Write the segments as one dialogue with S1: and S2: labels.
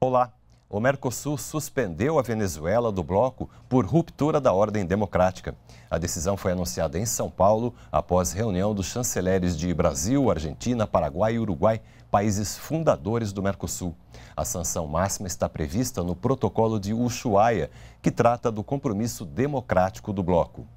S1: Olá. O Mercosul suspendeu a Venezuela do bloco por ruptura da ordem democrática. A decisão foi anunciada em São Paulo após reunião dos chanceleres de Brasil, Argentina, Paraguai e Uruguai, países fundadores do Mercosul. A sanção máxima está prevista no Protocolo de Ushuaia, que trata do compromisso democrático do bloco.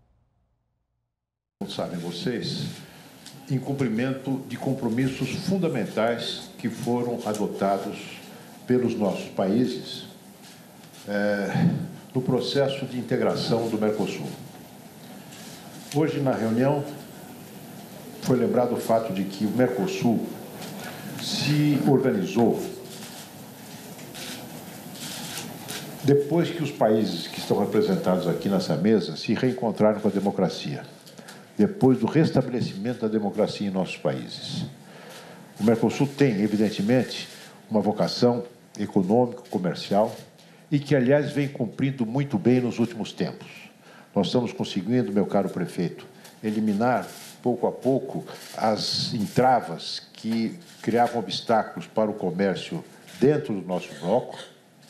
S2: Sabem vocês, em cumprimento de compromissos fundamentais que foram adotados pelos nossos países no processo de integração do Mercosul. Hoje, na reunião, foi lembrado o fato de que o Mercosul se organizou depois que os países que estão representados aqui nessa mesa se reencontraram com a democracia, depois do restabelecimento da democracia em nossos países. O Mercosul tem, evidentemente, uma vocação econômica, comercial, e que, aliás, vem cumprindo muito bem nos últimos tempos. Nós estamos conseguindo, meu caro prefeito, eliminar, pouco a pouco, as entravas que criavam obstáculos para o comércio dentro do nosso bloco.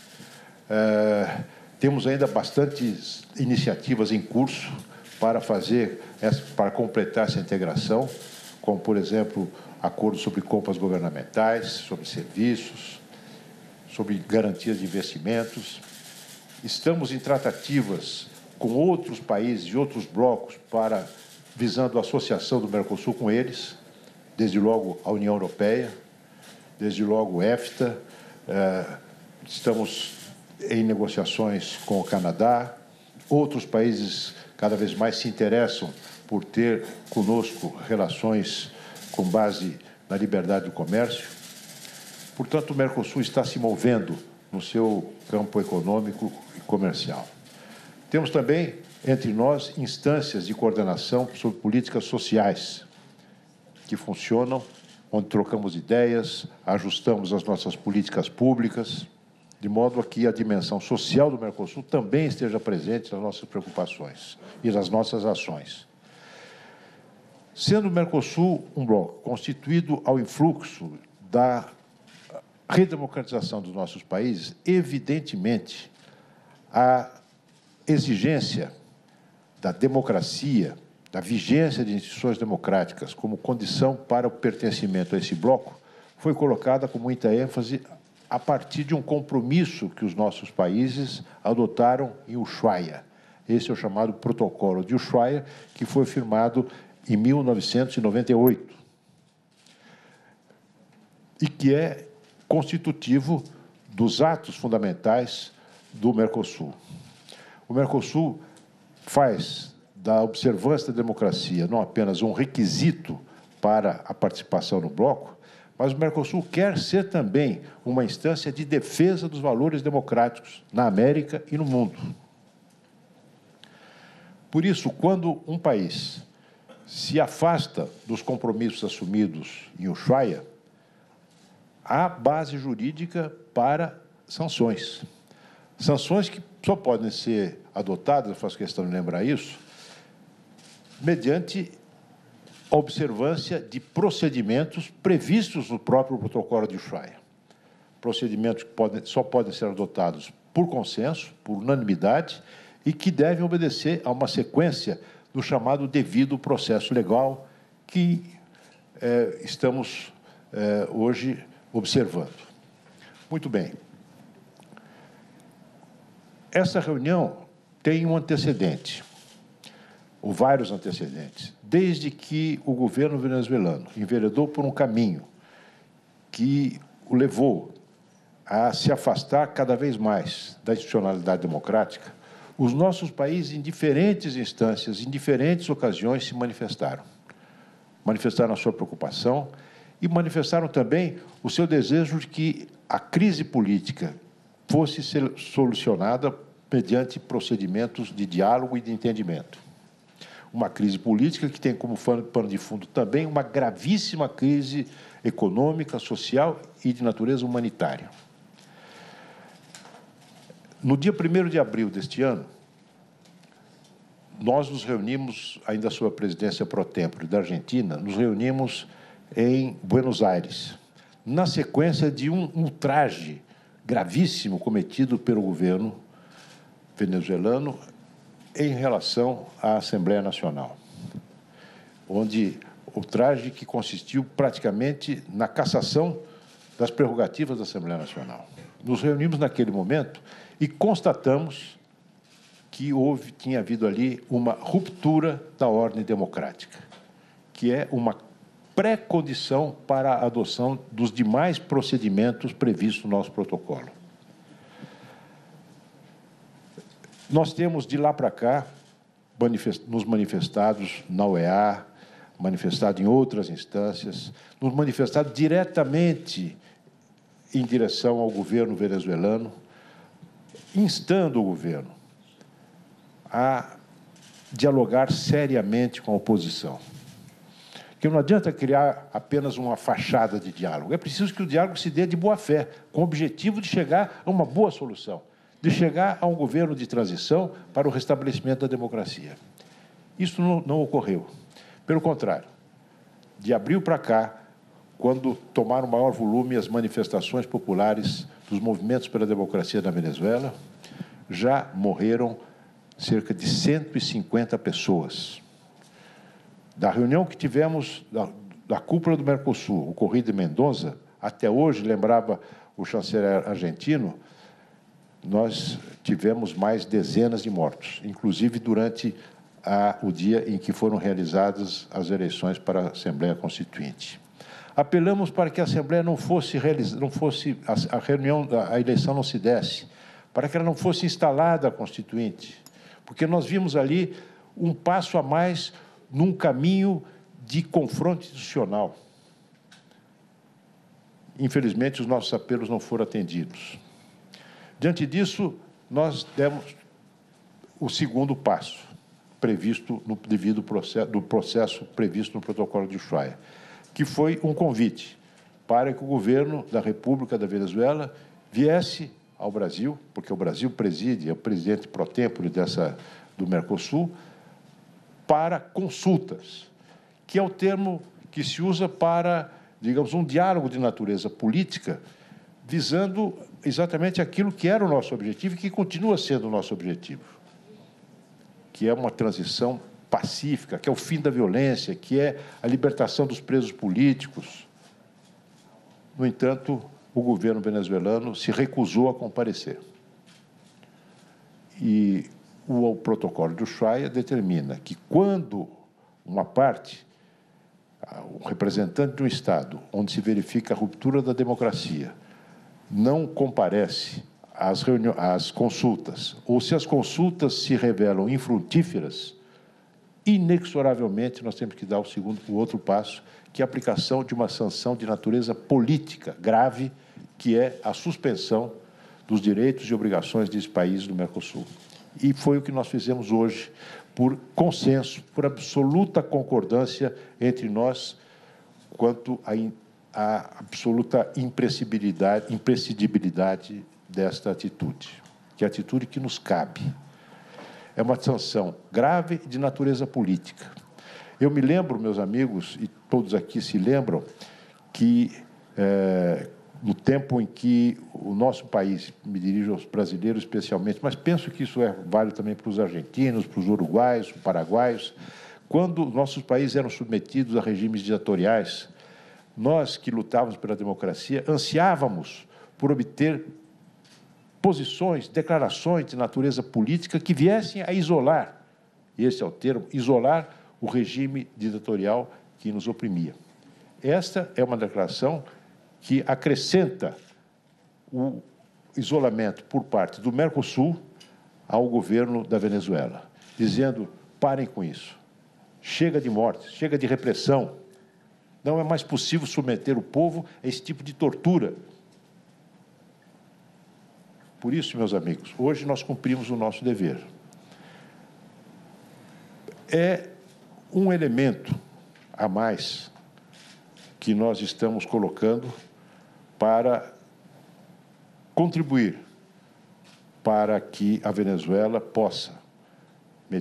S2: Temos ainda bastantes iniciativas em curso para completar essa integração, como, por exemplo, acordos sobre compras governamentais, sobre serviços, sobre garantias de investimentos. Estamos em tratativas com outros países e outros blocos visando a associação do Mercosul com eles, desde logo a União Europeia, desde logo o EFTA. Estamos em negociações com o Canadá. Outros países cada vez mais se interessam por ter conosco relações com base na liberdade do comércio. Portanto, o Mercosul está se movendo no seu campo econômico e comercial. Temos também, entre nós, instâncias de coordenação sobre políticas sociais que funcionam, onde trocamos ideias, ajustamos as nossas políticas públicas, de modo a que a dimensão social do Mercosul também esteja presente nas nossas preocupações e nas nossas ações. Sendo o Mercosul um bloco constituído ao influxo da redemocratização dos nossos países, evidentemente, a exigência da democracia, da vigência de instituições democráticas como condição para o pertencimento a esse bloco, foi colocada com muita ênfase a partir de um compromisso que os nossos países adotaram em Ushuaia. Esse é o chamado Protocolo de Ushuaia, que foi firmado em 1998 e que é constitutivo dos atos fundamentais do Mercosul. O Mercosul faz da observância da democracia não apenas um requisito para a participação no bloco, mas o Mercosul quer ser também uma instância de defesa dos valores democráticos na América e no mundo. Por isso, quando um país se afasta dos compromissos assumidos em Ushuaia, há base jurídica para sanções. Sanções que só podem ser adotadas, eu faço questão de lembrar isso, mediante a observância de procedimentos previstos no próprio Protocolo de Ushuaia. Procedimentos que só podem ser adotados por consenso, por unanimidade, e que devem obedecer a uma sequência do chamado devido processo legal que estamos hoje observando. Muito bem. Essa reunião tem um antecedente, ou vários antecedentes, desde que o governo venezuelano enveredou por um caminho que o levou a se afastar cada vez mais da institucionalidade democrática. Os nossos países, em diferentes instâncias, em diferentes ocasiões, se manifestaram. Manifestaram a sua preocupação e manifestaram também o seu desejo de que a crise política fosse solucionada mediante procedimentos de diálogo e de entendimento. Uma crise política que tem como pano de fundo também uma gravíssima crise econômica, social e de natureza humanitária. No dia 1º de abril deste ano, nós nos reunimos, ainda sob a presidência pro tempore da Argentina, nos reunimos em Buenos Aires, na sequência de um ultraje gravíssimo cometido pelo governo venezuelano em relação à Assembleia Nacional, onde ultraje que consistiu praticamente na cassação das prerrogativas da Assembleia Nacional. Nos reunimos naquele momento e constatamos que tinha havido ali uma ruptura da ordem democrática, que é uma pré-condição para a adoção dos demais procedimentos previstos no nosso protocolo. Nós temos, de lá para cá, nos manifestados na OEA, manifestado em outras instâncias, nos manifestado diretamente em direção ao governo venezuelano, instando o governo a dialogar seriamente com a oposição. Porque não adianta criar apenas uma fachada de diálogo. É preciso que o diálogo se dê de boa fé, com o objetivo de chegar a uma boa solução, de chegar a um governo de transição para o restabelecimento da democracia. Isso não ocorreu. Pelo contrário, de abril para cá, quando tomaram maior volume as manifestações populares dos movimentos pela democracia na Venezuela, já morreram cerca de 150 pessoas. Da reunião que tivemos da cúpula do Mercosul, ocorrida em Mendoza, até hoje, lembrava o chanceler argentino, nós tivemos mais dezenas de mortos, inclusive durante o dia em que foram realizadas as eleições para a Assembleia Constituinte. Apelamos para que a Assembleia a eleição não se desse, para que ela não fosse instalada a Constituinte, porque nós vimos ali um passo a mais num caminho de confronto institucional. Infelizmente, os nossos apelos não foram atendidos. Diante disso, nós demos o segundo passo, previsto no devido processo previsto no protocolo de Ushuaia, que foi um convite para que o governo da República da Venezuela viesse ao Brasil, porque o Brasil preside, é o presidente pro tempore do Mercosul, para consultas, que é o termo que se usa para, digamos, um diálogo de natureza política, visando exatamente aquilo que era o nosso objetivo e que continua sendo o nosso objetivo, que é uma transição pacífica, que é o fim da violência, que é a libertação dos presos políticos. No entanto, o governo venezuelano se recusou a comparecer. E o protocolo de Ushuaia determina que, quando uma parte, o representante de um Estado, onde se verifica a ruptura da democracia, não comparece às consultas, ou se as consultas se revelam infrutíferas, inexoravelmente nós temos que dar o outro passo, que é a aplicação de uma sanção de natureza política grave, que é a suspensão dos direitos e obrigações desse país do Mercosul. E foi o que nós fizemos hoje, por consenso, por absoluta concordância entre nós, quanto à absoluta imprescindibilidade desta atitude, que é a atitude que nos cabe. É uma sanção grave de natureza política. Eu me lembro, meus amigos, e todos aqui se lembram, que no tempo em que o nosso país, me dirijo aos brasileiros especialmente, mas penso que isso vale também para os argentinos, para os uruguaios, para os paraguaios, quando nossos países eram submetidos a regimes ditatoriais, nós que lutávamos pela democracia, ansiávamos por obter posições, declarações de natureza política que viessem a isolar, esse é o termo, isolar o regime ditatorial que nos oprimia. Esta é uma declaração que acrescenta o isolamento por parte do Mercosul ao governo da Venezuela, dizendo: parem com isso, chega de mortes, chega de repressão, não é mais possível submeter o povo a esse tipo de tortura. Por isso, meus amigos, hoje nós cumprimos o nosso dever. É um elemento a mais que nós estamos colocando para contribuir para que a Venezuela possa,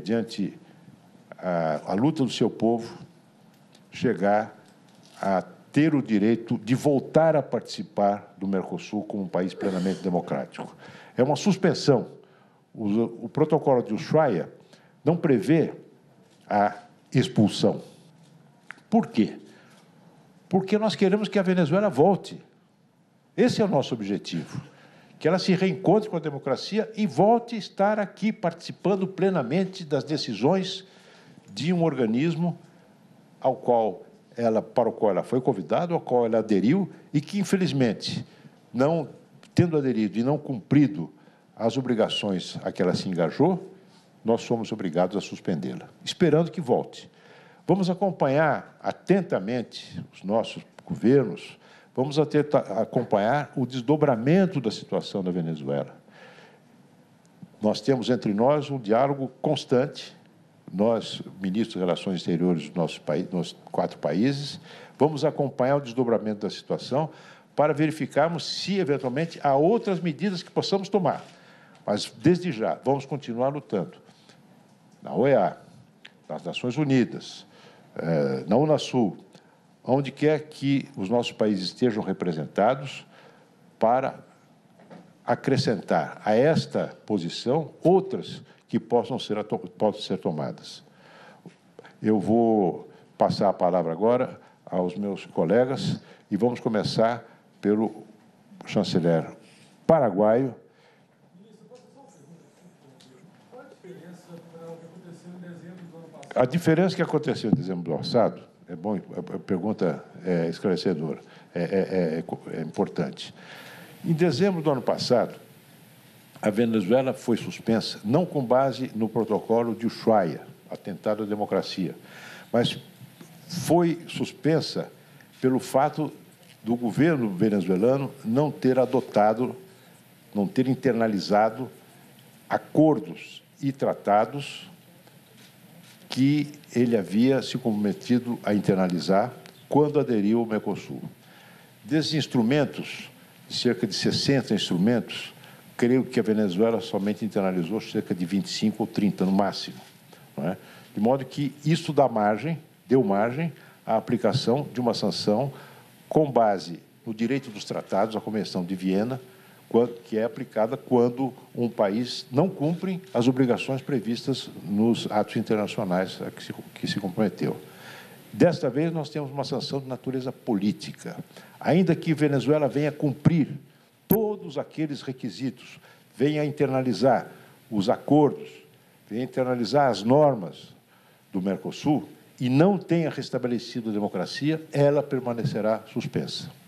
S2: mediante a luta do seu povo, chegar a ter o direito de voltar a participar do Mercosul como um país plenamente democrático. É uma suspensão. O protocolo de Ushuaia não prevê a expulsão. Por quê? Porque nós queremos que a Venezuela volte. Esse é o nosso objetivo. Que ela se reencontre com a democracia e volte a estar aqui participando plenamente das decisões de um organismo para o qual ela foi convidada, ao qual ela aderiu e que, infelizmente, não tendo aderido e não cumprido as obrigações a que ela se engajou, nós somos obrigados a suspendê-la, esperando que volte. Vamos acompanhar atentamente os nossos governos, vamos acompanhar o desdobramento da situação da Venezuela. Nós temos entre nós um diálogo constante, nós, ministros de Relações Exteriores do nosso país, nos 4 países, vamos acompanhar o desdobramento da situação para verificarmos se, eventualmente, há outras medidas que possamos tomar. Mas, desde já, vamos continuar lutando na OEA, nas Nações Unidas, na Unasul, onde quer que os nossos países estejam representados, para acrescentar a esta posição outras que possam ser tomadas. Eu vou passar a palavra agora aos meus colegas e vamos começar pelo chanceler paraguaio. A diferença que aconteceu em dezembro do passado, é bom, a pergunta é esclarecedora, é importante. Em dezembro do ano passado, a Venezuela foi suspensa, não com base no protocolo de Ushuaia, atentado à democracia, mas foi suspensa pelo fato do governo venezuelano não ter adotado, não ter internalizado acordos e tratados que ele havia se comprometido a internalizar quando aderiu ao Mercosul. Desses instrumentos, cerca de 60 instrumentos, creio que a Venezuela somente internalizou cerca de 25 ou 30 no máximo. Não é? De modo que isso deu margem à aplicação de uma sanção com base no direito dos tratados, a Convenção de Viena, que é aplicada quando um país não cumpre as obrigações previstas nos atos internacionais a que se comprometeu. Desta vez, nós temos uma sanção de natureza política. Ainda que Venezuela venha cumprir todos aqueles requisitos, venha internalizar os acordos, venha internalizar as normas do Mercosul e não tenha restabelecido a democracia, ela permanecerá suspensa.